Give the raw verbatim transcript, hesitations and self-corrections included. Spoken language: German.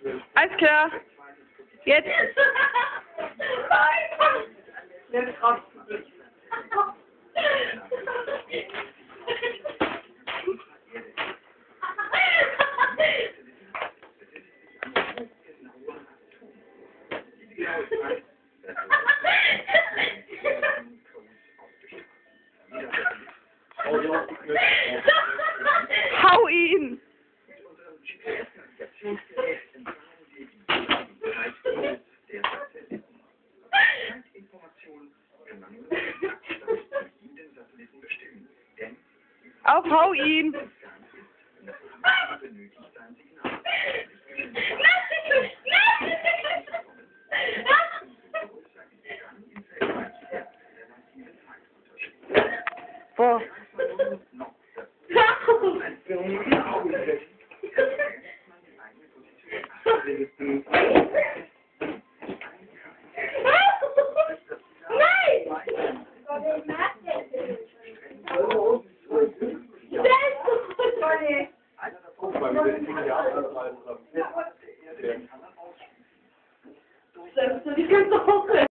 Alles klar. Jetzt. Jetzt raus. Hau ihn! Auf, hau ihn! Boah. Das ist nicht ganz so hoch.